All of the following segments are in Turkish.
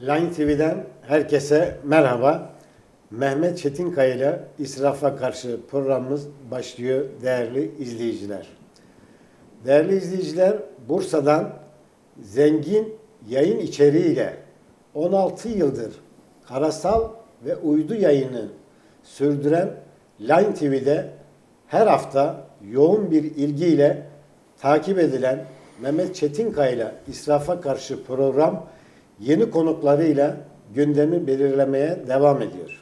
Line TV'den herkese merhaba. Mehmet Çetinkaya ile İsrafa Karşı programımız başlıyor değerli izleyiciler. Değerli izleyiciler, Bursa'dan zengin yayın içeriğiyle 16 yıldır karasal ve uydu yayını sürdüren Line TV'de her hafta yoğun bir ilgiyle takip edilen Mehmet Çetinkaya ile İsrafa Karşı program yeni konuklarıyla gündemi belirlemeye devam ediyor.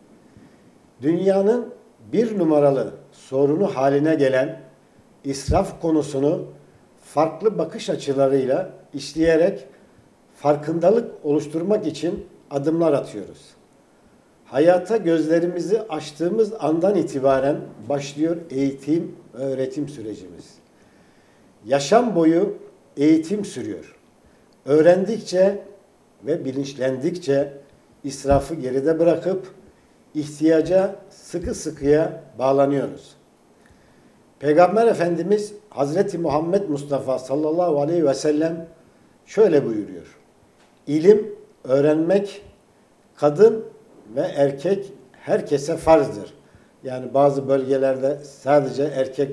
Dünyanın bir numaralı sorunu haline gelen israf konusunu farklı bakış açılarıyla işleyerek farkındalık oluşturmak için adımlar atıyoruz. Hayata gözlerimizi açtığımız andan itibaren başlıyor eğitim ve öğretim sürecimiz. Yaşam boyu eğitim sürüyor. Öğrendikçe ve bilinçlendikçe israfı geride bırakıp ihtiyaca sıkı sıkıya bağlanıyoruz. Peygamber Efendimiz Hazreti Muhammed Mustafa sallallahu aleyhi ve sellem şöyle buyuruyor. İlim, öğrenmek kadın ve erkek herkese farzdır. Yani bazı bölgelerde sadece erkek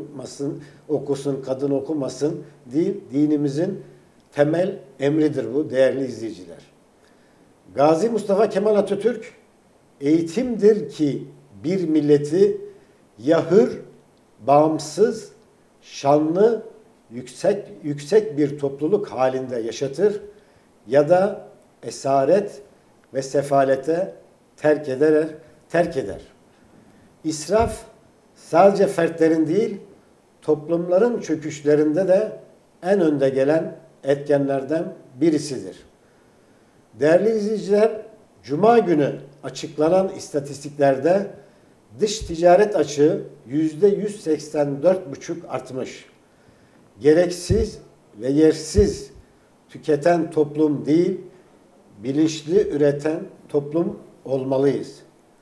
okusun, kadın okumasın değil, dinimizin temel emridir bu değerli izleyiciler. Gazi Mustafa Kemal Atatürk, eğitimdir ki bir milleti ya hür, bağımsız, şanlı, yüksek bir topluluk halinde yaşatır ya da esaret ve sefalete terk eder. İsraf sadece fertlerin değil, toplumların çöküşlerinde de en önde gelen etkenlerden birisidir. Değerli izleyiciler, Cuma günü açıklanan istatistiklerde dış ticaret açığı %184,5 artmış. Gereksiz ve yersiz tüketen toplum değil, bilinçli üreten toplum olmalıyız.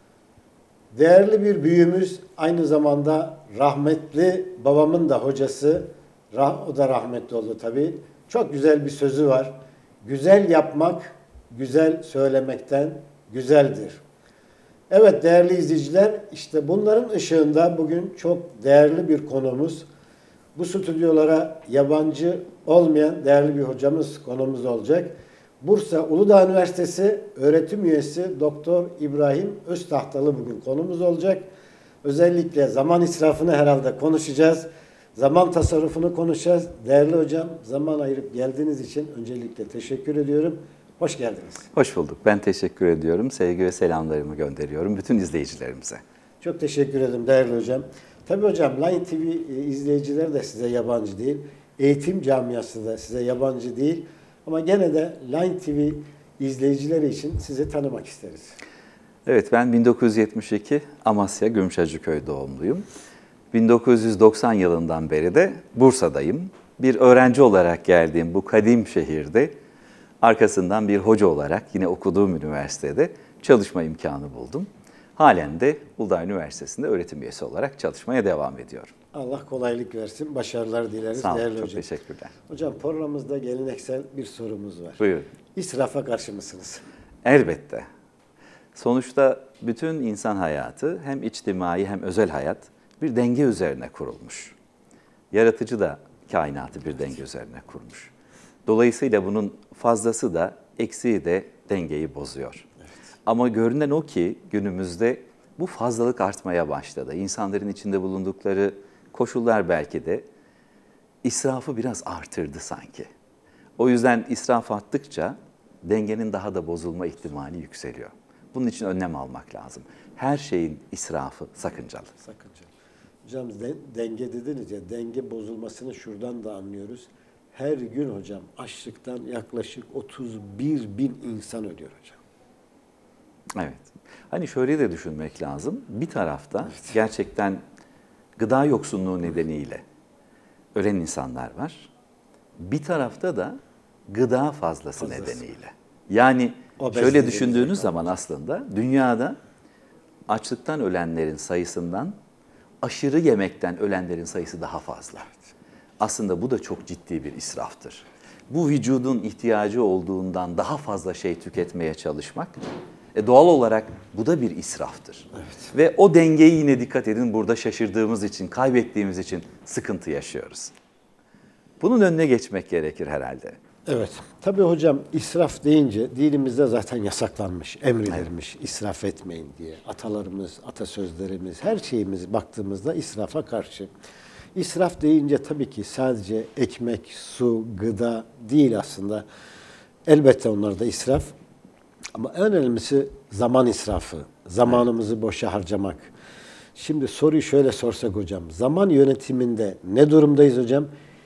Değerli bir büyüğümüz, aynı zamanda rahmetli babamın da hocası, o da rahmetli oldu tabii. Çok güzel bir sözü var. Güzel yapmak, güzel söylemekten güzeldir. Evet değerli izleyiciler, işte bunların ışığında bugün çok değerli bir konumuz. Bu stüdyolara yabancı olmayan değerli bir hocamız konumuz olacak. Bursa Uludağ Üniversitesi öğretim üyesi Doktor İbrahim Öztahtalı bugün konumuz olacak. Özellikle zaman israfını herhalde konuşacağız. Zaman tasarrufunu konuşacağız. Değerli hocam, zaman ayırıp geldiğiniz için öncelikle teşekkür ediyorum. Hoş geldiniz. Hoş bulduk. Ben teşekkür ediyorum. Sevgi ve selamlarımı gönderiyorum bütün izleyicilerimize. Çok teşekkür ederim değerli hocam. Tabii hocam Line TV izleyicileri de size yabancı değil. Eğitim camiası da size yabancı değil. Ama gene de Line TV izleyicileri için sizi tanımak isteriz. Evet, ben 1972 Amasya Gümüşhacıköy doğumluyum. 1990 yılından beri de Bursa'dayım. Bir öğrenci olarak geldiğim bu kadim şehirde arkasından bir hoca olarak yine okuduğum üniversitede çalışma imkanı buldum. Halen de Uludağ Üniversitesi'nde öğretim üyesi olarak çalışmaya devam ediyorum. Allah kolaylık versin, başarılar dileriz. Sağ olun, değerli çok hocam. teşekkürler. Hocam programımızda geleneksel bir sorumuz var. Buyurun. İsrafa karşı mısınız? Elbette. Sonuçta bütün insan hayatı hem içtimai hem özel hayat bir denge üzerine kurulmuş. Yaratıcı da kainatı bir denge üzerine kurmuş. Dolayısıyla bunun fazlası da eksiği de dengeyi bozuyor. Evet. Ama görünen o ki günümüzde bu fazlalık artmaya başladı. İnsanların içinde bulundukları koşullar belki de israfı biraz artırdı sanki. O yüzden israf arttıkça dengenin daha da bozulma ihtimali yükseliyor. Bunun için önlem almak lazım. Her şeyin israfı sakıncalı. Sakıncalı. Hocam denge dediniz ya, denge bozulmasını şuradan da anlıyoruz. Her gün hocam açlıktan yaklaşık 31 bin insan ölüyor hocam. Evet. Hani şöyle de düşünmek lazım. Bir tarafta gerçekten gıda yoksunluğu nedeniyle ölen insanlar var. Bir tarafta da gıda fazlası nedeniyle. Yani şöyle düşündüğünüz zaman aslında dünyada açlıktan ölenlerin sayısından aşırı yemekten ölenlerin sayısı daha fazla. Aslında bu da çok ciddi bir israftır. bu vücudun ihtiyacı olduğundan daha fazla şey tüketmeye çalışmak, doğal olarak bu da bir israftır. Evet. Ve o dengeyi yine dikkat edin, burada şaşırdığımız için, kaybettiğimiz için sıkıntı yaşıyoruz. Bunun önüne geçmek gerekir herhalde. Evet. Tabii hocam israf deyince dinimizde zaten yasaklanmış, emredilmiş israf etmeyin diye. Atalarımız, atasözlerimiz, her şeyimiz baktığımızda israfa karşı. İsraf deyince tabii ki sadece ekmek, su, gıda değil aslında. Elbette onlar da israf. Ama en önemlisi zaman israfı. Zamanımızı boşa harcamak. Şimdi soruyu şöyle sorsak hocam. Zaman yönetiminde ne durumdayız hocam?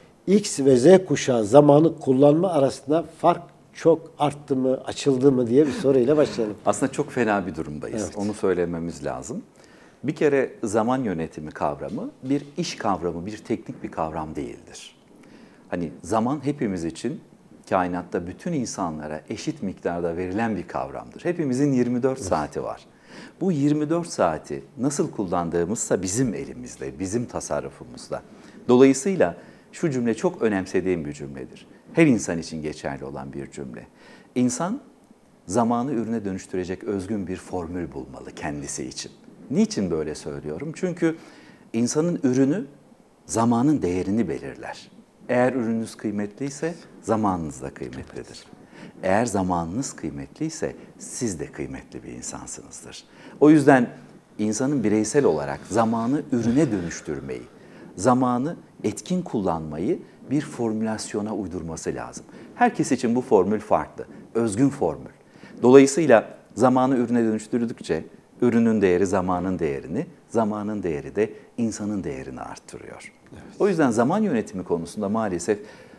X ve Z kuşağı zamanı kullanma arasında fark çok arttı mı, açıldı mı diye bir soruyla başlayalım. Aslında çok fena bir durumdayız. Evet. Onu söylememiz lazım. Bir kere zaman yönetimi kavramı bir iş kavramı, bir teknik bir kavram değildir. Hani zaman hepimiz için kainatta bütün insanlara eşit miktarda verilen bir kavramdır. Hepimizin 24 saati var. Bu 24 saati nasıl kullandığımızsa bizim elimizde, bizim tasarrufumuzda. Dolayısıyla şu cümle çok önemsediğim bir cümledir. Her insan için geçerli olan bir cümle. İnsan zamanı ürüne dönüştürecek özgün bir formül bulmalı kendisi için. Niçin böyle söylüyorum? Çünkü insanın ürünü zamanın değerini belirler. Eğer ürününüz kıymetliyse zamanınız da kıymetlidir. Eğer zamanınız kıymetliyse siz de kıymetli bir insansınızdır. O yüzden insanın bireysel olarak zamanı ürüne dönüştürmeyi, zamanı etkin kullanmayı bir formülasyona uydurması lazım. Herkes için bu formül farklı, özgün formül. Dolayısıyla zamanı ürüne dönüştürdükçe ürünün değeri zamanın değerini, zamanın değeri de insanın değerini arttırıyor. Evet. O yüzden zaman yönetimi konusunda maalesef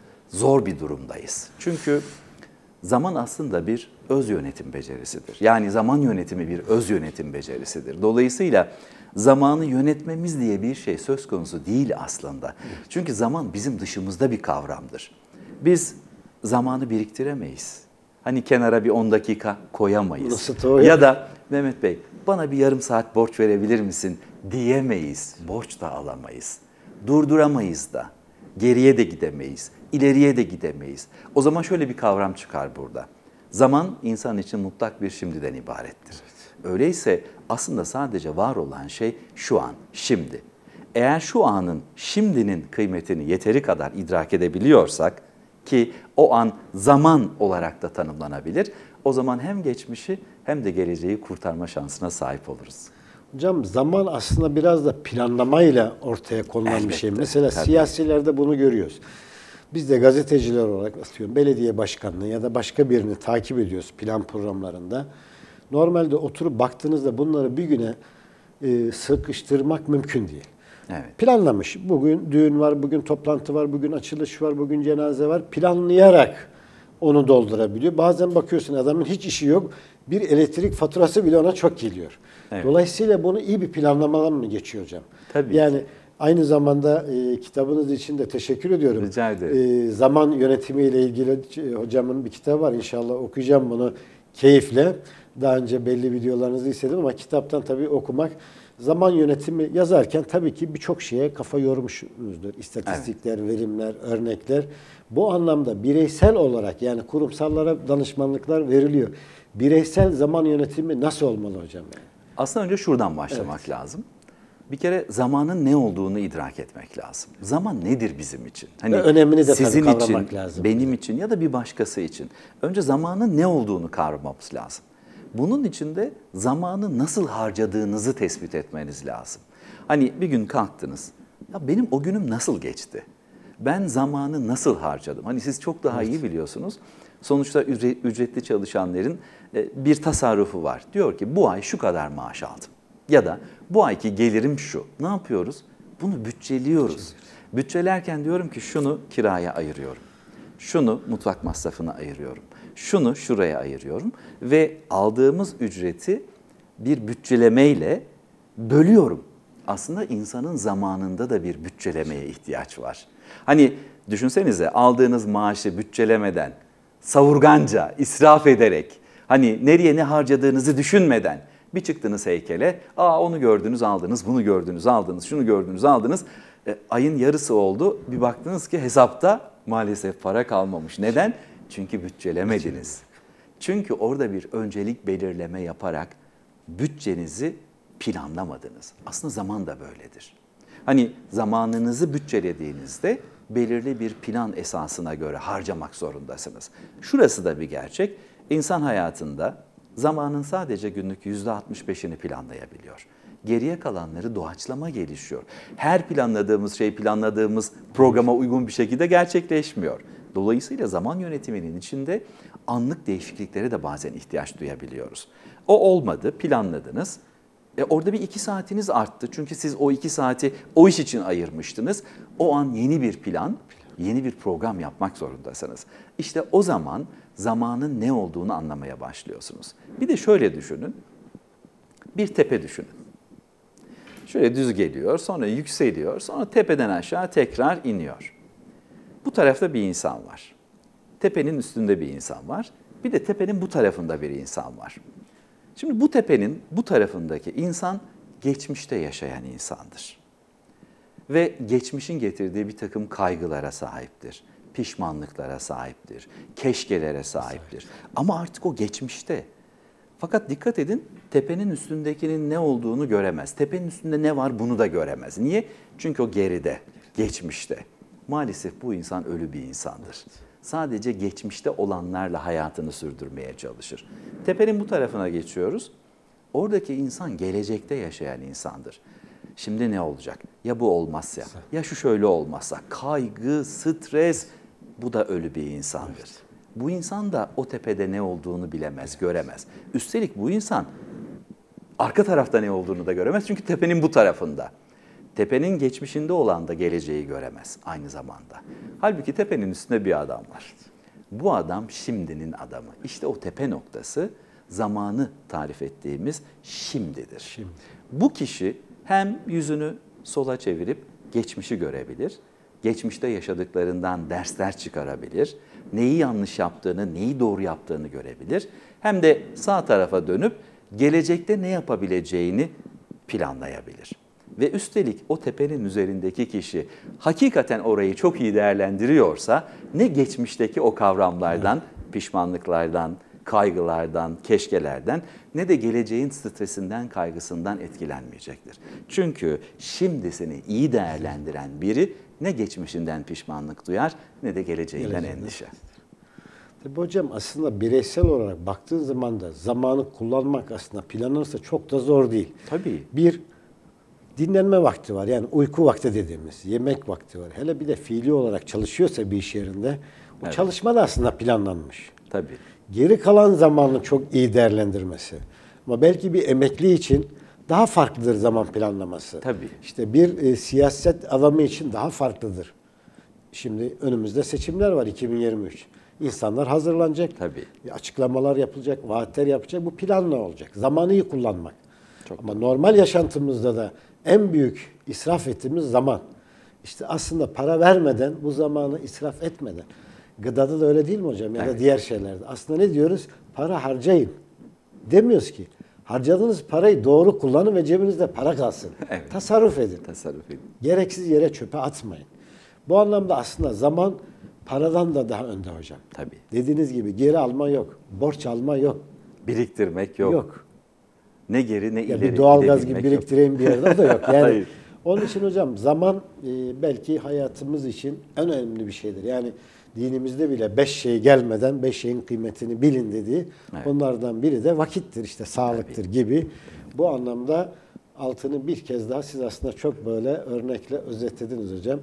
zor bir durumdayız. Çünkü zaman aslında bir öz yönetim becerisidir. Yani zaman yönetimi bir öz yönetim becerisidir. Dolayısıyla zamanı yönetmemiz diye bir şey söz konusu değil aslında. Çünkü zaman bizim dışımızda bir kavramdır. Biz zamanı biriktiremeyiz. Hani kenara bir 10 dakika koyamayız. Ya da Mehmet Bey bana bir yarım saat borç verebilir misin diyemeyiz. Borç da alamayız. Durduramayız da. Geriye de gidemeyiz. İleriye de gidemeyiz. O zaman şöyle bir kavram çıkar burada. Zaman insan için mutlak bir şimdiden ibarettir. Öyleyse aslında sadece var olan şey şu an, şimdi. Eğer şu anın, şimdinin kıymetini yeteri kadar idrak edebiliyorsak ki o an zaman olarak da tanımlanabilir, o zaman hem geçmişi hem de geleceği kurtarma şansına sahip oluruz. Hocam zaman aslında biraz da planlamayla ortaya konulan Elbette, bir şey. Mesela tabii. siyasilerde bunu görüyoruz. Biz de gazeteciler olarak atıyorum belediye başkanlığı ya da başka birini takip ediyoruz plan programlarında. Normalde oturup baktığınızda bunları bir güne sıkıştırmak mümkün değil. Evet. Planlamış. Bugün düğün var, bugün toplantı var, bugün açılış var, bugün cenaze var. Planlayarak onu doldurabiliyor. Bazen bakıyorsun adamın hiç işi yok. Bir elektrik faturası bile ona çok geliyor. Evet. Dolayısıyla bunu iyi bir planlamadan mı geçiyor hocam? Tabii. Yani aynı zamanda kitabınız için de teşekkür ediyorum. Rica ederim. Zaman yönetimiyle ilgili hocamın bir kitabı var. İnşallah okuyacağım bunu keyifle. Daha önce belli videolarınızı izledim ama kitaptan tabii okumak, zaman yönetimi yazarken tabii ki birçok şeye kafa yormuşuzdur. İstatistikler, evet, verimler, örnekler. Bu anlamda bireysel olarak yani kurumsallara danışmanlıklar veriliyor. Bireysel zaman yönetimi nasıl olmalı hocam? Yani? Aslında önce şuradan başlamak lazım. Bir kere zamanın ne olduğunu idrak etmek lazım. Zaman nedir bizim için? Hani önemini de sizin tabii için, kavramak lazım. benim için ya da bir başkası için. Önce zamanın ne olduğunu kavramamız lazım. Bunun için de zamanı nasıl harcadığınızı tespit etmeniz lazım. Hani bir gün kalktınız, ya benim o günüm nasıl geçti? Ben zamanı nasıl harcadım? Hani siz çok daha iyi biliyorsunuz. Sonuçta ücretli çalışanların bir tasarrufu var. Diyor ki bu ay şu kadar maaş aldım. Ya da bu ayki gelirim şu. Ne yapıyoruz? Bunu bütçeliyoruz. Bütçelerken diyorum ki şunu kiraya ayırıyorum. Şunu mutfak masrafına ayırıyorum. Şunu şuraya ayırıyorum. Ve aldığımız ücreti bir bütçelemeyle bölüyorum. Aslında insanın zamanında da bir bütçelemeye ihtiyaç var. Hani düşünsenize aldığınız maaşı bütçelemeden, savurganca, israf ederek, hani nereye ne harcadığınızı düşünmeden bir çıktınız heykele, onu gördünüz aldınız, bunu gördünüz aldınız, şunu gördünüz aldınız. Ayın yarısı oldu, bir baktınız ki hesapta Maalesef para kalmamış. Neden? Çünkü bütçelemediniz. Çünkü orada bir öncelik belirleme yaparak bütçenizi planlamadınız. Aslında zaman da böyledir. Hani zamanınızı bütçelediğinizde belirli bir plan esasına göre harcamak zorundasınız. Şurası da bir gerçek. İnsan hayatında zamanın sadece günlük %65'ini planlayabiliyor. Geriye kalanları doğaçlama gelişiyor. Her planladığımız şey planladığımız programa uygun bir şekilde gerçekleşmiyor. Dolayısıyla zaman yönetiminin içinde anlık değişikliklere de bazen ihtiyaç duyabiliyoruz. O olmadı, planladınız. Orada bir 2 saatiniz arttı. Çünkü siz o 2 saati o iş için ayırmıştınız. O an yeni bir plan, yeni bir program yapmak zorundasınız. İşte o zaman zamanın ne olduğunu anlamaya başlıyorsunuz. Bir de şöyle düşünün. Bir tepe düşünün. Şöyle düz geliyor, sonra yükseliyor, sonra tepeden aşağı tekrar iniyor. Bu tarafta bir insan var. Tepenin üstünde bir insan var. Bir de tepenin bu tarafında bir insan var. Şimdi bu tepenin bu tarafındaki insan geçmişte yaşayan insandır. Ve geçmişin getirdiği bir takım kaygılara sahiptir. Pişmanlıklara sahiptir. Keşkelere sahiptir. Ama artık o geçmişte. Fakat dikkat edin, tepenin üstündekinin ne olduğunu göremez. Tepenin üstünde ne var bunu da göremez. Niye? Çünkü o geride, geçmişte. Maalesef bu insan ölü bir insandır. Sadece geçmişte olanlarla hayatını sürdürmeye çalışır. Tepenin bu tarafına geçiyoruz. Oradaki insan gelecekte yaşayan insandır. Şimdi ne olacak? Ya bu olmazsa, ya şu şöyle olmazsa. Kaygı, stres, bu da ölü bir insandır. Evet. Bu insan da o tepede ne olduğunu bilemez, göremez. Üstelik bu insan arka tarafta ne olduğunu da göremez. Çünkü tepenin bu tarafında. Tepenin geçmişinde olan da geleceği göremez aynı zamanda. Halbuki tepenin üstünde bir adam var. Bu adam şimdinin adamı. İşte o tepe noktası zamanı tarif ettiğimiz şimdidir. Şimdi. Bu kişi hem yüzünü sola çevirip geçmişi görebilir, geçmişte yaşadıklarından dersler çıkarabilir, neyi yanlış yaptığını, neyi doğru yaptığını görebilir. Hem de sağ tarafa dönüp gelecekte ne yapabileceğini planlayabilir. Ve üstelik o tepenin üzerindeki kişi hakikaten orayı çok iyi değerlendiriyorsa ne geçmişteki o kavramlardan, pişmanlıklardan, kaygılardan, keşkelerden ne de geleceğin stresinden, kaygısından etkilenmeyecektir. Çünkü şimdisini iyi değerlendiren biri ne geçmişinden pişmanlık duyar ne de geleceğinden endişe. Tabii hocam aslında bireysel olarak baktığın zaman da zamanı kullanmak aslında planlanırsa çok da zor değil. Tabii. Bir dinlenme vakti var. Yani uyku vakti dediğimiz, yemek vakti var. Hele bir de fiili olarak çalışıyorsa bir iş yerinde o çalışma da aslında planlanmış. Tabii. Geri kalan zamanını çok iyi değerlendirmesi. Ama belki bir emekli için daha farklıdır zaman planlaması. Tabii. İşte bir siyaset adamı için daha farklıdır. Şimdi önümüzde seçimler var 2023. İnsanlar hazırlanacak. Tabii. Açıklamalar yapılacak, vaatler yapacak. Bu planla olacak. Zamanı iyi kullanmak. Çok Ama normal yaşantımızda da en büyük israf ettiğimiz zaman. İşte aslında para vermeden, bu zamanı israf etmeden. Gıdada da öyle değil mi hocam? Ya da diğer şeylerde. Aslında ne diyoruz? Para harcayın. Demiyoruz ki. Harcadığınız parayı doğru kullanın ve cebinizde para kalsın. Evet. Tasarruf edin. Tasarruf edin. Gereksiz yere çöpe atmayın. Bu anlamda aslında zaman paradan da daha önde hocam. Tabii. Dediğiniz gibi geri alma yok. Borç alma yok. Biriktirmek yok. Yok. Ne geri ne Ya ileri bir doğalgaz gibi gidebilmek biriktireyim bir yerde o da yok. Yani Hayır. onun için hocam zaman belki hayatımız için en önemli bir şeydir. Yani dinimizde bile 5 şey gelmeden 5 şeyin kıymetini bilin dediği onlardan biri de vakittir işte sağlıktır gibi. Bu anlamda altını bir kez daha siz aslında çok böyle örnekle özetlediniz hocam.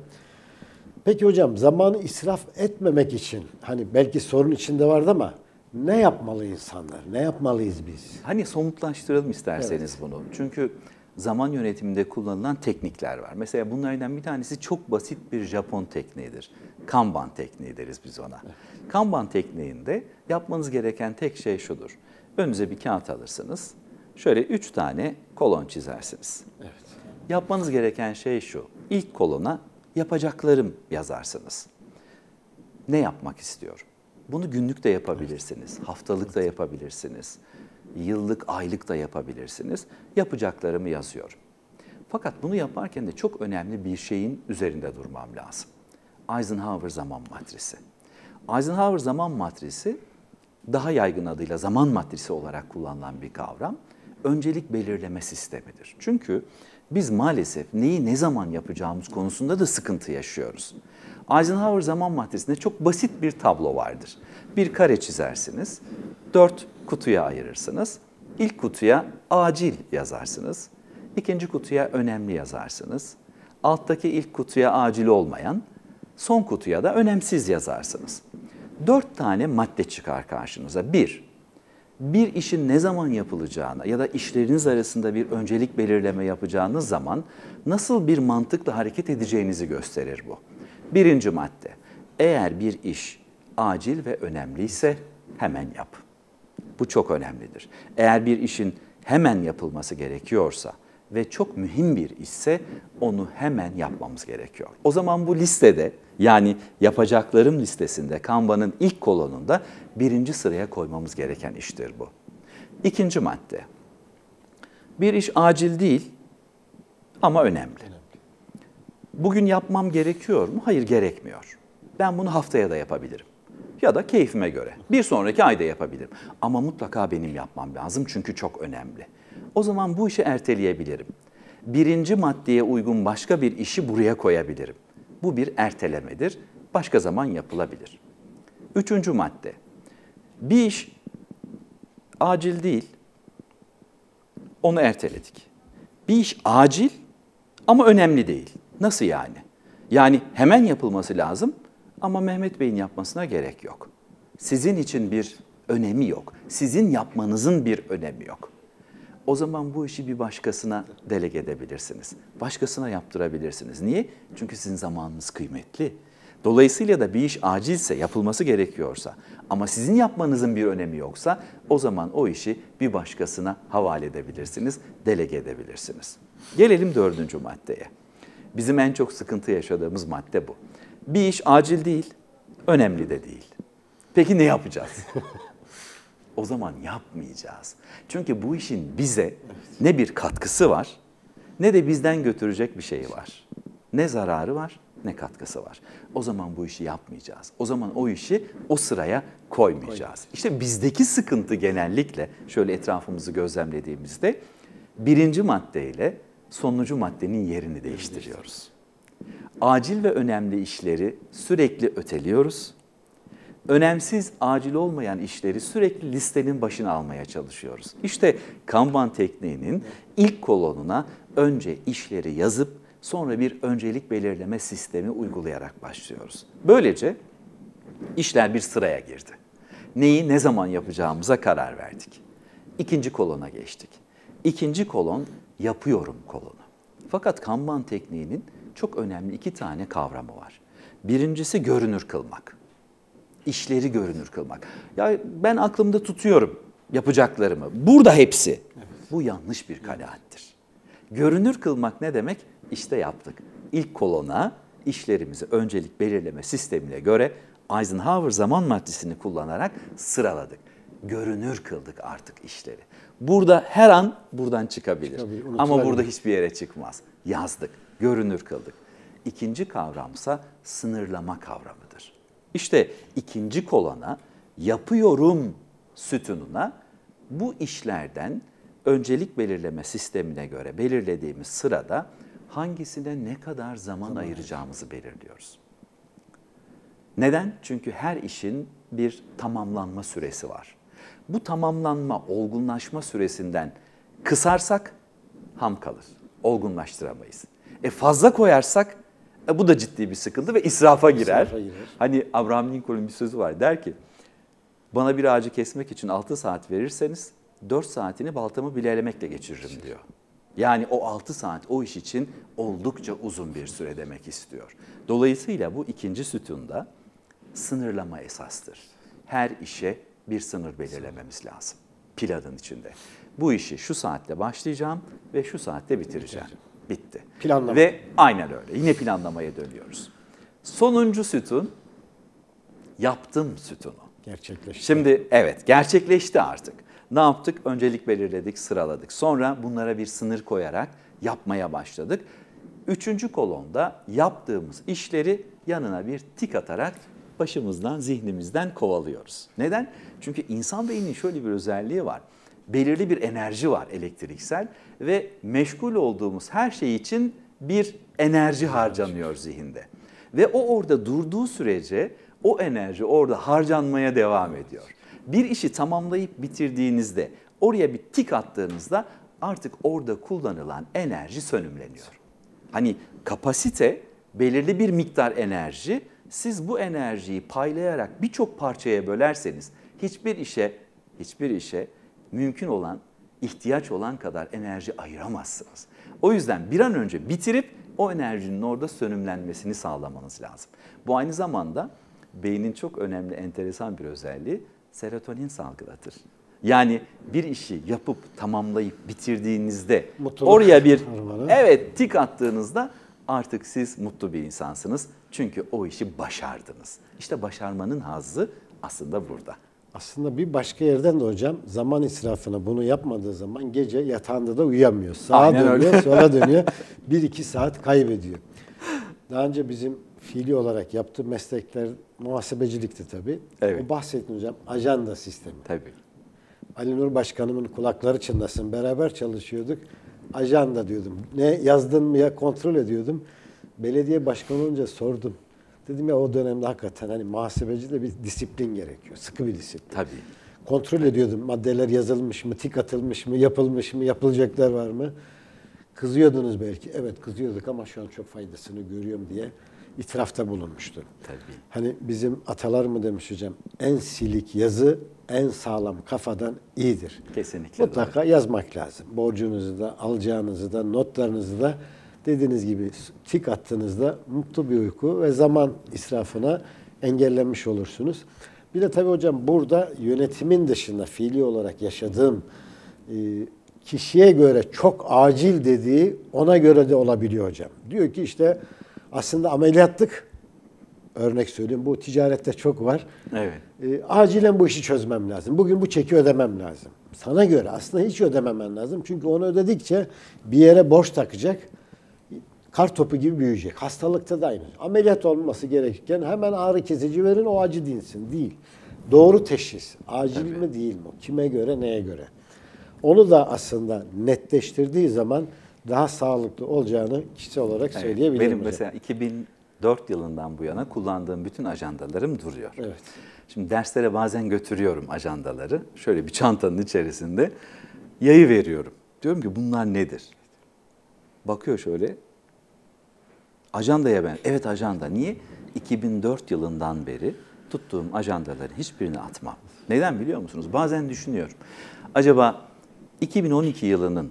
Peki hocam zamanı israf etmemek için hani belki sorun içinde vardı ama ne yapmalı insanlar? Ne yapmalıyız biz? Hani somutlaştıralım isterseniz bunu. Çünkü zaman yönetiminde kullanılan teknikler var. Mesela bunlardan bir tanesi çok basit bir Japon tekniğidir. Kanban tekniği deriz biz ona. Kanban tekniğinde yapmanız gereken tek şey şudur. Önünüze bir kağıt alırsınız. Şöyle 3 tane kolon çizersiniz. Evet. Yapmanız gereken şey şu. İlk kolona yapacaklarım yazarsınız. Ne yapmak istiyorum? Bunu günlük de yapabilirsiniz, haftalık da yapabilirsiniz, yıllık, aylık da yapabilirsiniz. Yapacaklarımı yazıyorum. Fakat bunu yaparken de çok önemli bir şeyin üzerinde durmam lazım. Eisenhower zaman matrisi. Eisenhower zaman matrisi daha yaygın adıyla zaman matrisi olarak kullanılan bir kavram. Öncelik belirleme sistemidir. Çünkü biz maalesef neyi ne zaman yapacağımız konusunda da sıkıntı yaşıyoruz. Eisenhower zaman matrisinde çok basit bir tablo vardır. Bir kare çizersiniz, 4 kutuya ayırırsınız. İlk kutuya acil yazarsınız, ikinci kutuya önemli yazarsınız. Alttaki ilk kutuya acil olmayan, son kutuya da önemsiz yazarsınız. 4 tane madde çıkar karşınıza. Bir işin ne zaman yapılacağına ya da işleriniz arasında bir öncelik belirleme yapacağınız zaman nasıl bir mantıkla hareket edeceğinizi gösterir bu. Birinci madde, eğer bir iş acil ve önemliyse hemen yap. Bu çok önemlidir. Eğer bir işin hemen yapılması gerekiyorsa ve çok mühim bir işse onu hemen yapmamız gerekiyor. O zaman bu listede, yani yapacaklarım listesinde, Kanban'ın ilk kolonunda birinci sıraya koymamız gereken iştir bu. İkinci madde, bir iş acil değil ama önemli. Bugün yapmam gerekiyor mu? Hayır, gerekmiyor. Ben bunu haftaya da yapabilirim. Ya da keyfime göre. Bir sonraki ayda yapabilirim. Ama mutlaka benim yapmam lazım çünkü çok önemli. O zaman bu işi erteleyebilirim. Birinci maddeye uygun başka bir işi buraya koyabilirim. Bu bir ertelemedir. Başka zaman yapılabilir. Üçüncü madde. Bir iş acil değil, onu erteledik. Bir iş acil ama önemli değil. Nasıl yani? Yani hemen yapılması lazım ama Mehmet Bey'in yapmasına gerek yok. Sizin için bir önemi yok. Sizin yapmanızın bir önemi yok. O zaman bu işi bir başkasına delege edebilirsiniz. Başkasına yaptırabilirsiniz. Niye? Çünkü sizin zamanınız kıymetli. Dolayısıyla da bir iş acilse, yapılması gerekiyorsa ama sizin yapmanızın bir önemi yoksa o zaman o işi bir başkasına havale edebilirsiniz, delege edebilirsiniz. Gelelim dördüncü maddeye. Bizim en çok sıkıntı yaşadığımız madde bu. Bir iş acil değil, önemli de değil. Peki ne yapacağız? O zaman yapmayacağız. Çünkü bu işin bize ne bir katkısı var, ne de bizden götürecek bir şeyi var. Ne zararı var, ne katkısı var. O zaman bu işi yapmayacağız. O zaman o işi o sıraya koymayacağız. İşte bizdeki sıkıntı genellikle şöyle etrafımızı gözlemlediğimizde birinci maddeyle sonuncu maddenin yerini değiştiriyoruz. Acil ve önemli işleri sürekli öteliyoruz. Önemsiz, acil olmayan işleri sürekli listenin başına almaya çalışıyoruz. İşte Kanban tekniğinin ilk kolonuna önce işleri yazıp sonra bir öncelik belirleme sistemi uygulayarak başlıyoruz. Böylece işler bir sıraya girdi. Neyi ne zaman yapacağımıza karar verdik. İkinci kolona geçtik. İkinci kolon yapıyorum kolonu. Fakat Kanban tekniğinin çok önemli 2 tane kavramı var. Birincisi görünür kılmak. İşleri görünür kılmak. Ya ben aklımda tutuyorum yapacaklarımı. Burada hepsi. Evet. Bu yanlış bir kanaattir. Görünür kılmak ne demek? İşte yaptık. İlk kolona işlerimizi öncelik belirleme sistemine göre Eisenhower zaman matrisini kullanarak sıraladık. Görünür kıldık artık işleri. Burada her an buradan çıkabilir. Ama burada hiçbir yere çıkmaz. Yazdık, görünür kıldık. İkinci kavramsa sınırlama kavramıdır. İşte ikinci kolona yapıyorum sütununa bu işlerden öncelik belirleme sistemine göre belirlediğimiz sırada hangisine ne kadar zaman ayıracağımızı belirliyoruz. Neden? Çünkü her işin bir tamamlanma süresi var. Bu tamamlanma, olgunlaşma süresinden kısarsak ham kalır, olgunlaştıramayız. Fazla koyarsak bu da ciddi bir sıkıntı ve israfa girer. Hani Abraham Lincoln'un bir sözü var, der ki, bana bir ağacı kesmek için 6 saat verirseniz 4 saatini baltamı bilelemekle geçiririm diyor. Yani o 6 saat o iş için oldukça uzun bir süre demek istiyor. Dolayısıyla bu ikinci sütunda sınırlama esastır. Her işe bir sınır belirlememiz lazım planın içinde. Bu işi şu saatte başlayacağım ve şu saatte bitireceğim. Bitti. Planlama. Ve aynen öyle. Yine planlamaya dönüyoruz. Sonuncu sütun, yaptım sütunu. Gerçekleşti. Şimdi evet, gerçekleşti artık. Ne yaptık? Öncelik belirledik, sıraladık. Sonra bunlara bir sınır koyarak yapmaya başladık. Üçüncü kolonda yaptığımız işleri yanına bir tik atarak başımızdan, zihnimizden kovalıyoruz. Neden? Çünkü insan beyninin şöyle bir özelliği var. Belirli bir enerji var elektriksel ve meşgul olduğumuz her şey için bir enerji harcanıyor zihinde. Ve o orada durduğu sürece o enerji orada harcanmaya devam ediyor. Bir işi tamamlayıp bitirdiğinizde, oraya bir tik attığınızda artık orada kullanılan enerji sönümleniyor. Hani kapasite belirli bir miktar enerji, siz bu enerjiyi paylayarak birçok parçaya bölerseniz hiçbir işe mümkün olan, ihtiyaç olan kadar enerji ayıramazsınız. O yüzden bir an önce bitirip o enerjinin orada sönümlenmesini sağlamanız lazım. Bu aynı zamanda beynin çok önemli, enteresan bir özelliği serotonin salgılatır. Yani bir işi yapıp tamamlayıp bitirdiğinizde Mutluluk oraya bir hormonu. tik attığınızda artık siz mutlu bir insansınız. Çünkü o işi başardınız. İşte başarmanın hazzı aslında burada. Aslında bir başka yerden de hocam zaman israfına bunu yapmadığı zaman gece yatağında da uyuyamıyor. Sağa Aynen dönüyor, öyle. sola dönüyor. 1-2 saat kaybediyor. Daha önce bizim fiili olarak yaptığı meslekler muhasebecilikti tabii. Evet. O bahsettiğim hocam ajanda sistemi. Tabii. Ali Nur Başkanımın kulakları çınlasın. Beraber çalışıyorduk. Ajanda diyordum. Ne yazdın mı ya kontrol ediyordum. Belediye başkanı olunca sordum. Dedim ya o dönemde hakikaten hani muhasebecide bir disiplin gerekiyor. Sıkı bir disiplin. Tabii. Kontrol ediyordum. Maddeler yazılmış mı, tik atılmış mı, yapılmış mı, yapılacaklar var mı? Kızıyordunuz belki. Evet kızıyorduk ama şu an çok faydasını görüyorum diye itirafta bulunmuştu. Tabii. Hani bizim atalar mı demiş hocam, en silik yazı en sağlam kafadan iyidir. Kesinlikle Mutlaka yazmak lazım. Borcunuzu da, alacağınızı da, notlarınızı da dediğiniz gibi tik attığınızda mutlu bir uyku ve zaman israfına engellenmiş olursunuz. Bir de tabii hocam burada yönetimin dışında fiili olarak yaşadığım kişiye göre çok acil dediği ona göre de olabiliyor hocam. Diyor ki işte aslında ameliyatlık, örnek söyleyeyim bu ticarette çok var. Evet. Acilen bu işi çözmem lazım. Bugün bu çeki ödemem lazım. Sana göre aslında hiç ödememen lazım. Çünkü onu ödedikçe bir yere borç takacak. Kar topu gibi büyüyecek. Hastalıkta da aynı. Ameliyat olması gerekirken hemen ağrı kesici verin o acı dinsin. Değil. Doğru teşhis. Acil mi değil mi? Kime göre neye göre? Onu da aslında netleştirdiği zaman daha sağlıklı olacağını kişisel olarak söyleyebilirim. Benim hocam. mesela 2004 yılından bu yana kullandığım bütün ajandalarım duruyor. Evet. Şimdi derslere bazen götürüyorum ajandaları. Şöyle bir çantanın içerisinde yayı veriyorum. Diyorum ki bunlar nedir? Bakıyor şöyle. Ajandaya ben. Evet ajanda. Niye? 2004 yılından beri tuttuğum ajandaların hiçbirini atmam. Neden biliyor musunuz? Bazen düşünüyorum. Acaba 2012 yılının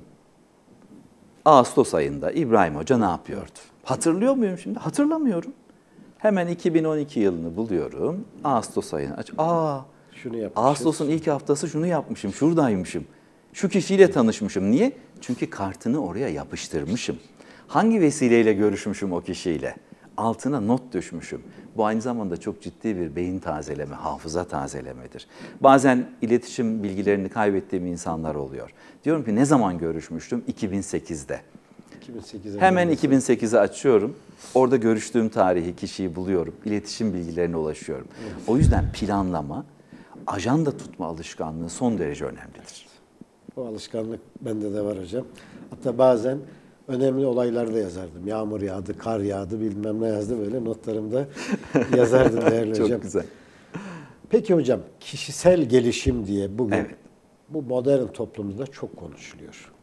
Ağustos ayında İbrahim Hoca ne yapıyordu? Hatırlıyor muyum şimdi? Hatırlamıyorum. Hemen 2012 yılını buluyorum. Ağustos ayını aç. Şunu yapmışız. Ağustos'un ilk haftası şunu yapmışım, şuradaymışım. Şu kişiyle tanışmışım. Niye? Çünkü kartını oraya yapıştırmışım. Hangi vesileyle görüşmüşüm o kişiyle? Altına not düşmüşüm. Bu aynı zamanda çok ciddi bir beyin tazeleme, hafıza tazelemedir. Bazen iletişim bilgilerini kaybettiğim insanlar oluyor. Diyorum ki ne zaman görüşmüştüm? 2008'de. 2008'e Hemen gelmesi. 2008'i açıyorum. Orada görüştüğüm tarihi, kişiyi buluyorum. İletişim bilgilerine ulaşıyorum. O yüzden planlama, ajanda tutma alışkanlığı son derece önemlidir. O alışkanlık bende de var hocam. Hatta bazen önemli olaylarda yazardım. Yağmur yağdı, kar yağdı, bilmem ne yazdı böyle notlarımda yazardım değerli Çok hocam. güzel. Peki hocam kişisel gelişim diye bugün Evet. bu modern toplumda çok konuşuluyor.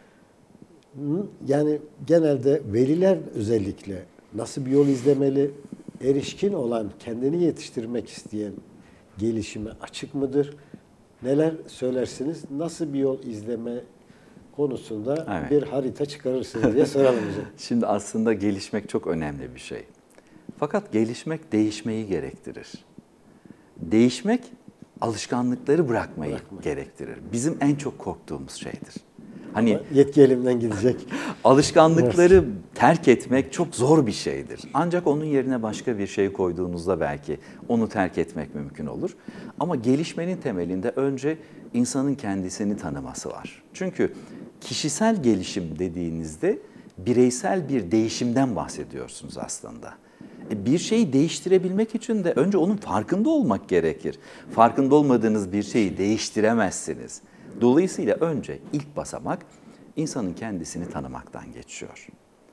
Yani genelde veliler özellikle nasıl bir yol izlemeli, erişkin olan, kendini yetiştirmek isteyen gelişime açık mıdır? Neler söylersiniz? Nasıl bir yol izleme konusunda Evet. bir harita çıkarırsınız diye soralım hocam. Şimdi aslında gelişmek çok önemli bir şey. Fakat gelişmek değişmeyi gerektirir. Değişmek alışkanlıkları bırakmayı gerektirir. Bizim en çok korktuğumuz şeydir. Hani Yetki elimden gidecek. alışkanlıkları terk etmek çok zor bir şeydir. Ancak onun yerine başka bir şey koyduğunuzda belki onu terk etmek mümkün olur. Ama gelişmenin temelinde önce insanın kendisini tanıması var. Çünkü kişisel gelişim dediğinizde bireysel bir değişimden bahsediyorsunuz aslında. Bir şeyi değiştirebilmek için de önce onun farkında olmak gerekir. Farkında olmadığınız bir şeyi değiştiremezsiniz. Dolayısıyla önce ilk basamak insanın kendisini tanımaktan geçiyor.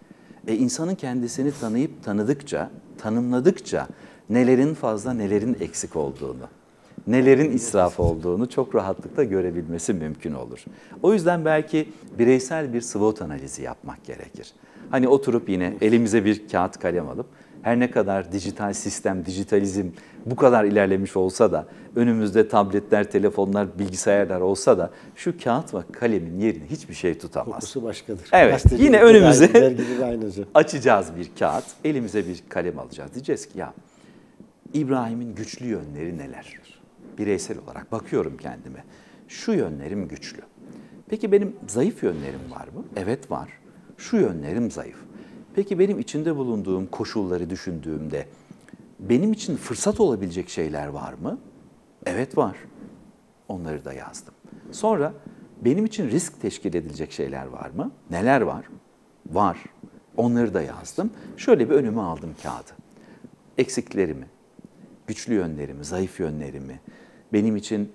İnsanın kendisini tanıyıp tanıdıkça, tanımladıkça nelerin fazla nelerin eksik olduğunu, nelerin israf olduğunu çok rahatlıkla görebilmesi mümkün olur. O yüzden belki bireysel bir SWOT analizi yapmak gerekir. Hani oturup yine elimize bir kağıt kalem alıp her ne kadar dijital sistem, dijitalizm bu kadar ilerlemiş olsa da önümüzde tabletler, telefonlar, bilgisayarlar olsa da şu kağıt ve kalemin yerini hiçbir şey tutamaz. Kokusu başkadır. Evet, Gazetecilik yine de önümüze dergide de aynısı. açacağız bir kağıt, elimize bir kalem alacağız. Diyeceğiz ki ya İbrahim'in güçlü yönleri neler? Bireysel olarak bakıyorum kendime. Şu yönlerim güçlü. Peki benim zayıf yönlerim var mı? Evet var. Şu yönlerim zayıf. Peki benim içinde bulunduğum koşulları düşündüğümde benim için fırsat olabilecek şeyler var mı? Evet var. Onları da yazdım. Sonra benim için risk teşkil edilecek şeyler var mı? Neler var? Var. Onları da yazdım. Şöyle bir önüme aldım kağıdı. Eksiklerimi, güçlü yönlerimi, zayıf yönlerimi, benim için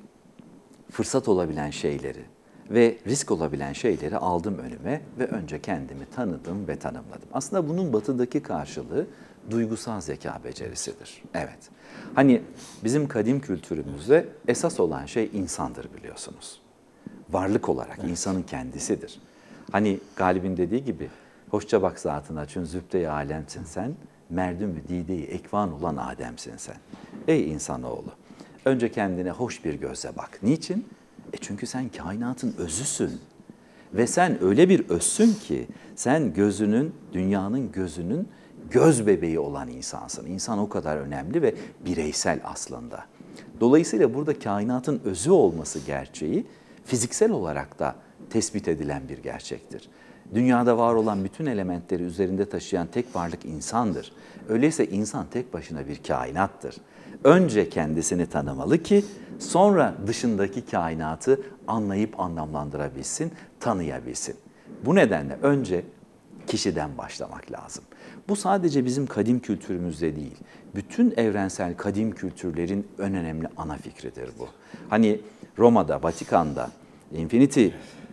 fırsat olabilen şeyleri ve risk olabilen şeyleri aldım önüme ve önce kendimi tanıdım ve tanımladım. Aslında bunun batıdaki karşılığı duygusal zeka becerisidir. Evet. Hani bizim kadim kültürümüzde esas olan şey insandır biliyorsunuz. Varlık olarak insanın kendisidir. Hani Galip'in dediği gibi hoşça bak zatına çün zübde-i alemsin sen, merdüm-ü dide-i ekvan olan Adem'sin sen. Ey insanoğlu, önce kendine hoş bir gözle bak. Niçin? Çünkü sen kainatın özüsün. Ve sen öyle bir özsün ki sen gözünün, dünyanın gözünün göz bebeği olan insansın. İnsan o kadar önemli ve bireysel aslında. Dolayısıyla burada kainatın özü olması gerçeği fiziksel olarak da tespit edilen bir gerçektir. Dünyada var olan bütün elementleri üzerinde taşıyan tek varlık insandır. Öyleyse insan tek başına bir kainattır. Önce kendisini tanımalı ki sonra dışındaki kainatı anlayıp anlamlandırabilsin, tanıyabilsin. Bu nedenle önce kişiden başlamak lazım. Bu sadece bizim kadim kültürümüzde değil, bütün evrensel kadim kültürlerin en önemli ana fikridir bu. Hani Roma'da, Vatikan'da Infinity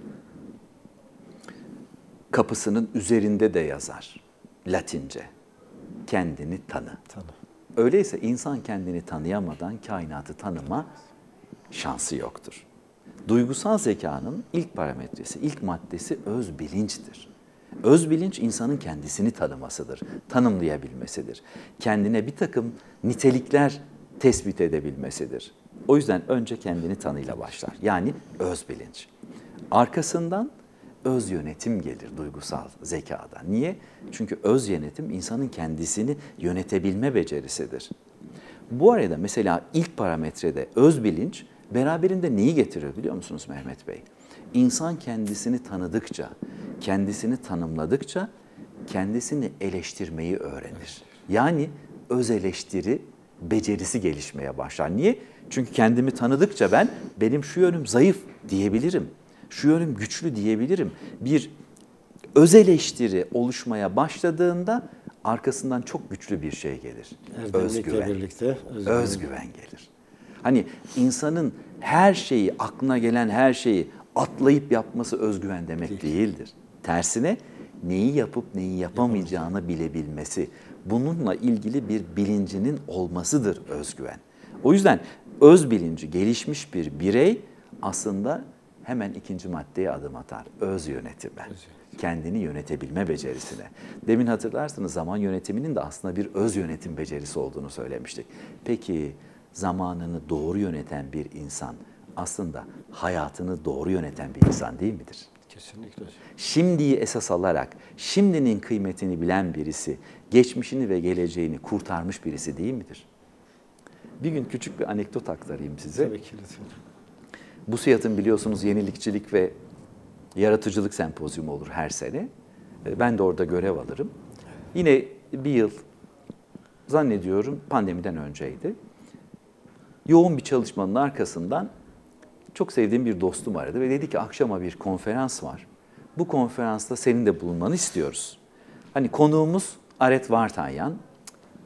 kapısının üzerinde de yazar Latince. Kendini tanı. Öyleyse insan kendini tanıyamadan kainatı tanıma şansı yoktur. Duygusal zekanın ilk parametresi, ilk maddesi öz bilinçtir. Öz bilinç insanın kendisini tanımasıdır, tanımlayabilmesidir. Kendine bir takım nitelikler tespit edebilmesidir. O yüzden önce kendini tanıyla başlar. Yani öz bilinç. Arkasından öz yönetim gelir duygusal zekada. Niye? Çünkü öz yönetim insanın kendisini yönetebilme becerisidir. Bu arada mesela ilk parametrede öz bilinç beraberinde neyi getiriyor biliyor musunuz Mehmet Bey? İnsan kendisini tanıdıkça, kendisini tanımladıkça kendisini eleştirmeyi öğrenir. Yani öz eleştiri becerisi gelişmeye başlar. Niye? Çünkü kendimi tanıdıkça benim şu yönüm zayıf diyebilirim. Şu yönüm güçlü diyebilirim. Bir öz eleştiri oluşmaya başladığında arkasından çok güçlü bir şey gelir. Özgüven. Birlikte Özgüven gelir. Hani insanın her şeyi, aklına gelen her şeyi atlayıp yapması özgüven demek değildir. Tersine neyi yapıp neyi yapamayacağını bilebilmesi, bununla ilgili bir bilincinin olmasıdır özgüven. O yüzden öz bilinci gelişmiş bir birey aslında hemen ikinci maddeye adım atar. Öz yönetime. Kendini yönetebilme becerisine. Demin hatırlarsınız zaman yönetiminin de aslında bir öz yönetim becerisi olduğunu söylemiştik. Peki zamanını doğru yöneten bir insan aslında hayatını doğru yöneten bir insan değil midir? Kesinlikle. Şimdiyi esas alarak, şimdinin kıymetini bilen birisi, geçmişini ve geleceğini kurtarmış birisi değil midir? Bir gün küçük bir anekdot aktarayım size. Tabii ki lütfen. BUSİAD'ın biliyorsunuz yenilikçilik ve yaratıcılık sempozyumu olur her sene. Ben de orada görev alırım. Yine bir yıl zannediyorum pandemiden önceydi. Yoğun bir çalışmanın arkasından çok sevdiğim bir dostum aradı ve dedi ki akşama bir konferans var. Bu konferansta senin de bulunmanı istiyoruz. Hani konuğumuz Aret Vartanyan,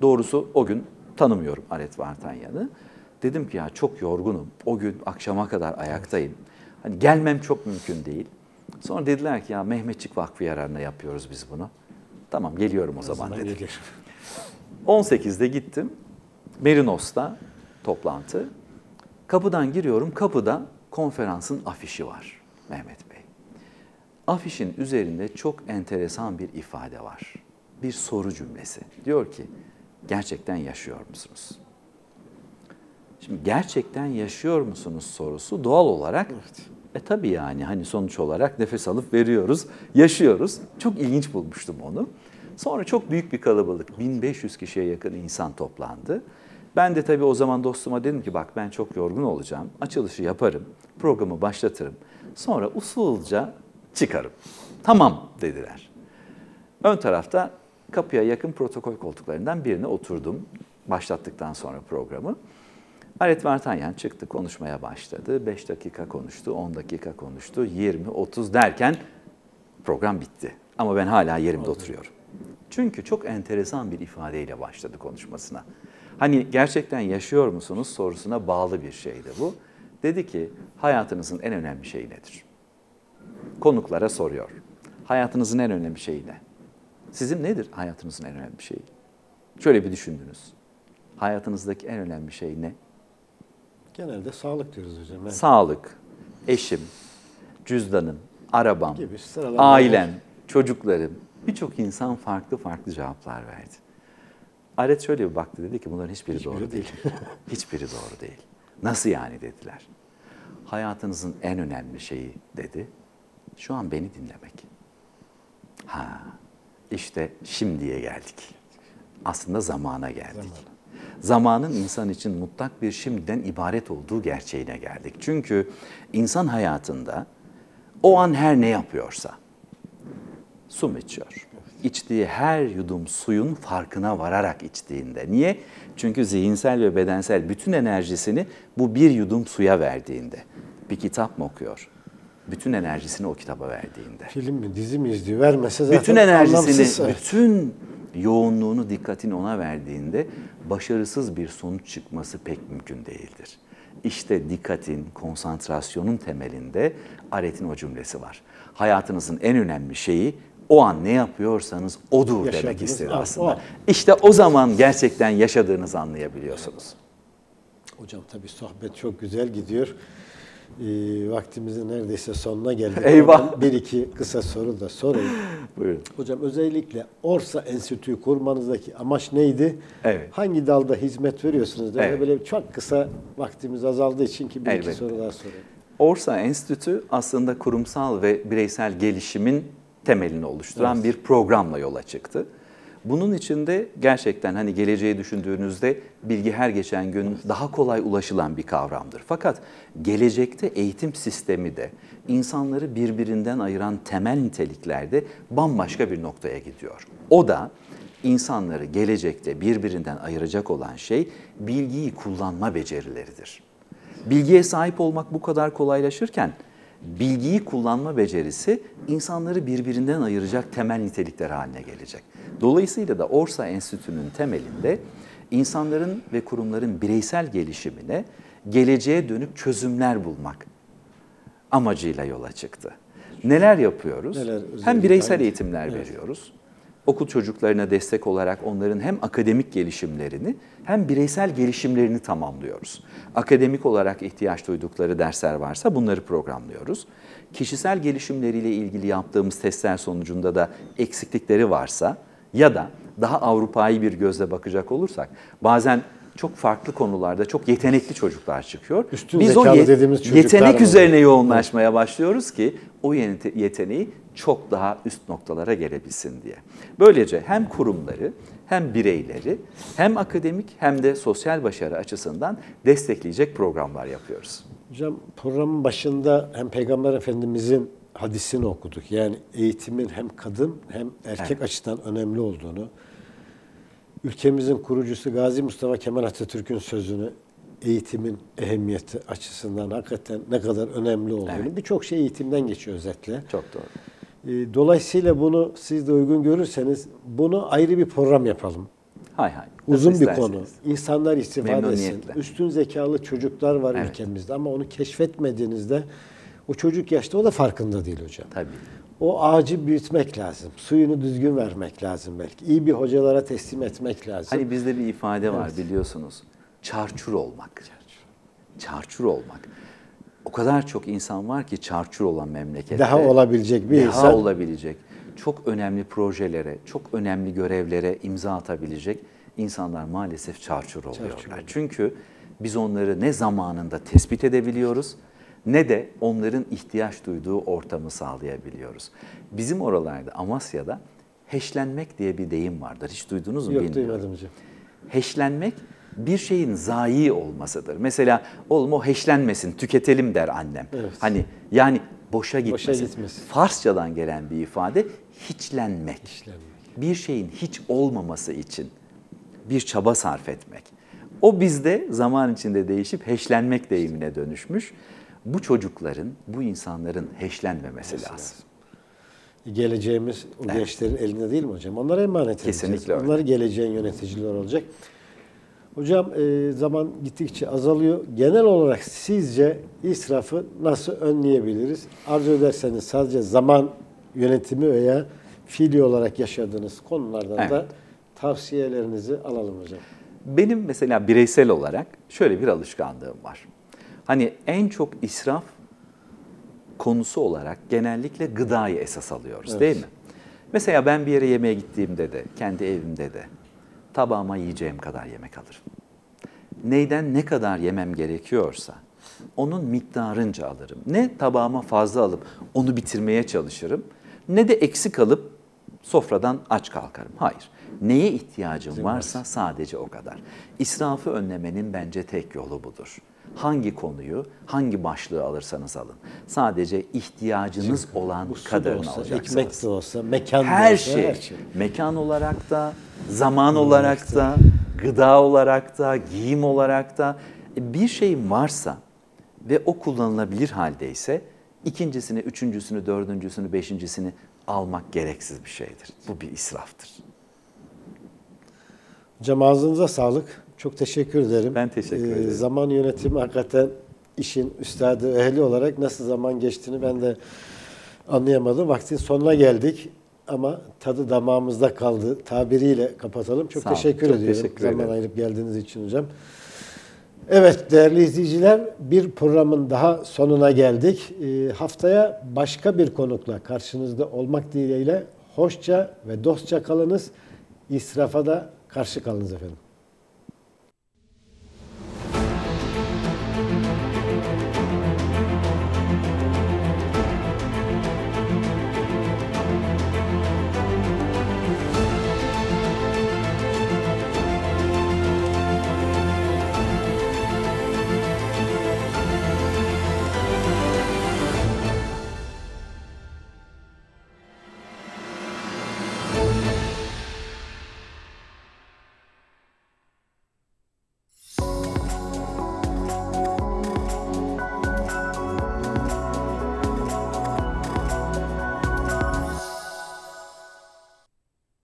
Doğrusu o gün tanımıyorum Aret Vartanyan'ı. Dedim ki ya çok yorgunum. O gün akşama kadar ayaktayım. Hani gelmem çok mümkün değil. Sonra dediler ki ya Mehmetçik Vakfı yararına yapıyoruz biz bunu. Tamam geliyorum o zaman dedim. 18'de gittim. Merinos'ta toplantı. Kapıdan giriyorum. Kapıda konferansın afişi var Mehmet Bey. Afişin üzerinde çok enteresan bir ifade var. Bir soru cümlesi. Diyor ki gerçekten yaşıyor musunuz? Şimdi gerçekten yaşıyor musunuz sorusu doğal olarak tabii yani hani sonuç olarak nefes alıp veriyoruz, yaşıyoruz. Çok ilginç bulmuştum onu. Sonra çok büyük bir kalabalık, 1500 kişiye yakın insan toplandı. Ben de tabii o zaman dostuma dedim ki bak ben çok yorgun olacağım, açılışı yaparım, programı başlatırım. Sonra usulca çıkarım. Tamam dediler. Ön tarafta kapıya yakın protokol koltuklarından birine oturdum. Başlattıktan sonra programı. Aret Vartanyan çıktı, konuşmaya başladı. 5 dakika konuştu, 10 dakika konuştu, 20, 30 derken program bitti. Ama ben hala yerimde oturuyorum. Çünkü çok enteresan bir ifadeyle başladı konuşmasına. Hani gerçekten yaşıyor musunuz sorusuna bağlı bir şeydi bu. Dedi ki hayatınızın en önemli şeyi nedir? Konuklara soruyor. Hayatınızın en önemli şeyi ne? Sizin nedir hayatınızın en önemli şeyi? Şöyle bir düşündünüz. Hayatınızdaki en önemli şey ne? Genelde sağlık diyoruz hocam. Evet. Sağlık, eşim, cüzdanım, arabam, Gibi sıralama ailem, çocuklarım. Birçok insan farklı farklı cevaplar verdi. Aret şöyle bir baktı dedi ki bunların hiçbiri doğru değil. Hiçbiri doğru değil. Nasıl yani dediler. Hayatınızın en önemli şeyi dedi. Şu an beni dinlemek. İşte şimdiye geldik. Aslında zamana geldik. Zamanın insan için mutlak bir şimdiden ibaret olduğu gerçeğine geldik. Çünkü insan hayatında o an her ne yapıyorsa, su mu içiyor? İçtiği her yudum suyun farkına vararak içtiğinde. Niye? Çünkü zihinsel ve bedensel bütün enerjisini bu bir yudum suya verdiğinde. Bir kitap mı okuyor? Bütün enerjisini o kitaba verdiğinde. Film mi, dizi mi izliyor? Vermese zaten bütün enerjisini, anlamsız. bütün yoğunluğunu, dikkatini ona verdiğinde başarısız bir sonuç çıkması pek mümkün değildir. İşte dikkatin, konsantrasyonun temelinde Aret'in o cümlesi var. Hayatınızın en önemli şeyi o an ne yapıyorsanız odur demek istedi aslında. İşte o zaman gerçekten yaşadığınızı anlayabiliyorsunuz. Hocam tabii sohbet çok güzel gidiyor. Vaktimizin neredeyse sonuna geldik. Eyvah. Bir iki kısa soru da sorayım. Buyurun. Hocam özellikle Orsa Enstitüsü kurmanızdaki amaç neydi? Evet. Hangi dalda hizmet veriyorsunuz? Evet. Böyle çok kısa vaktimiz azaldığı için ki bir iki Elbette. soru daha sorayım. Orsa Enstitü aslında kurumsal ve bireysel gelişimin temelini oluşturan bir programla yola çıktı. Bunun içinde gerçekten hani geleceği düşündüğünüzde bilgi her geçen gün daha kolay ulaşılan bir kavramdır. Fakat gelecekte eğitim sistemi de insanları birbirinden ayıran temel niteliklerde bambaşka bir noktaya gidiyor. O da insanları gelecekte birbirinden ayıracak olan şey bilgiyi kullanma becerileridir. Bilgiye sahip olmak bu kadar kolaylaşırken bilgiyi kullanma becerisi insanları birbirinden ayıracak temel nitelikler haline gelecek. Dolayısıyla da Orsa Enstitüsü'nün temelinde insanların ve kurumların bireysel gelişimine geleceğe dönük çözümler bulmak amacıyla yola çıktı. Neler yapıyoruz? Hem bireysel eğitimler veriyoruz. Okul çocuklarına destek olarak onların hem akademik gelişimlerini hem bireysel gelişimlerini tamamlıyoruz. Akademik olarak ihtiyaç duydukları dersler varsa bunları programlıyoruz. Kişisel gelişimleriyle ilgili yaptığımız testler sonucunda da eksiklikleri varsa ya da daha Avrupa'yı bir gözle bakacak olursak bazen çok farklı konularda çok yetenekli çocuklar çıkıyor. Biz o yetenek üzerine yoğunlaşmaya başlıyoruz ki o yeteneği çok daha üst noktalara gelebilsin diye. Böylece hem kurumları hem bireyleri hem akademik hem de sosyal başarı açısından destekleyecek programlar yapıyoruz. Hocam programın başında hem Peygamber Efendimizin hadisini okuduk. Yani eğitimin hem kadın hem erkek açıdan önemli olduğunu, ülkemizin kurucusu Gazi Mustafa Kemal Atatürk'ün sözünü, eğitimin ehemmiyeti açısından hakikaten ne kadar önemli olduğunu, birçok şey eğitimden geçiyor özetle. Çok doğru. Dolayısıyla bunu siz de uygun görürseniz bunu ayrı bir program yapalım. Hay hay. Uzun Nasıl bir konu. isterseniz. İnsanlar istifade etsin. Memnuniyetle. Üstün zekalı çocuklar var Evet. ülkemizde ama onu keşfetmediğinizde o çocuk yaşta o da farkında değil hocam. Tabii. O ağacı büyütmek lazım. Suyunu düzgün vermek lazım belki. İyi bir hocalara teslim etmek lazım. Hani bizde bir ifade var Evet. biliyorsunuz. Çarçur olmak. Çarçur olmak. O kadar çok insan var ki çarçur olan memlekette. Daha olabilecek bir daha insan. olabilecek. Çok önemli projelere, çok önemli görevlere imza atabilecek insanlar maalesef çarçur oluyorlar. Çünkü biz onları ne zamanında tespit edebiliyoruz ne de onların ihtiyaç duyduğu ortamı sağlayabiliyoruz. Bizim oralarda Amasya'da heşlenmek diye bir deyim vardır. Hiç duydunuz mu Yok, bilmiyorum. duymadım hocam. Heşlenmek bir şeyin zayi olmasıdır. Mesela oğlum o heşlenmesin, tüketelim der annem. Evet. Hani yani boşa gitmesin. gitmesin. Farsçadan gelen bir ifade hiçlenmek. Hiçlenmek. Bir şeyin hiç olmaması için bir çaba sarf etmek. O bizde zaman içinde değişip heşlenmek deyimine dönüşmüş. Bu çocukların, bu insanların heşlenmemesi lazım. Geleceğimiz o gençlerin elinde değil mi hocam? Onlara emanet edeceğiz. Kesinlikle öyle. Onlar geleceğin yöneticiler olacak. Hocam zaman gittikçe azalıyor. Genel olarak sizce israfı nasıl önleyebiliriz? Arzu ederseniz sadece zaman yönetimi veya fiili olarak yaşadığınız konulardan da Evet. tavsiyelerinizi alalım hocam. Benim mesela bireysel olarak şöyle bir alışkanlığım var. Hani en çok israf konusu olarak genellikle gıdayı esas alıyoruz, Evet. değil mi? Mesela ben bir yere yemeğe gittiğimde de, kendi evimde de tabağıma yiyeceğim kadar yemek alırım. Neyden ne kadar yemem gerekiyorsa onun miktarınca alırım. Ne tabağıma fazla alıp onu bitirmeye çalışırım, ne de eksik alıp sofradan aç kalkarım. Hayır. Neye ihtiyacım varsa sadece o kadar. İsrafı önlemenin bence tek yolu budur. Hangi konuyu, hangi başlığı alırsanız alın. Sadece ihtiyacınız olan Bu su da kadarını olsa, alacaksınız. ekmek de olsa, mekan da Her olsa, şey, her şey. mekan olarak da, zaman olarak da, gıda olarak da, giyim olarak da bir şeyin varsa ve o kullanılabilir haldeyse ikincisini, üçüncüsünü, dördüncüsünü, beşincisini almak gereksiz bir şeydir. Bu bir israftır. Hocam ağzınıza sağlık. Çok teşekkür ederim. Ben teşekkür ederim. Zaman yönetimi hakikaten işin üstadı, ehli olarak nasıl zaman geçtiğini ben de anlayamadım. Vaktin sonuna geldik ama tadı damağımızda kaldı tabiriyle kapatalım. Çok Sağ olun. teşekkür Çok ediyorum teşekkür zaman ederim. ayırıp geldiğiniz için hocam. Evet değerli izleyiciler, bir programın daha sonuna geldik. Haftaya başka bir konukla karşınızda olmak dileğiyle hoşça ve dostça kalınız. İsrafa da karşı kalınız efendim.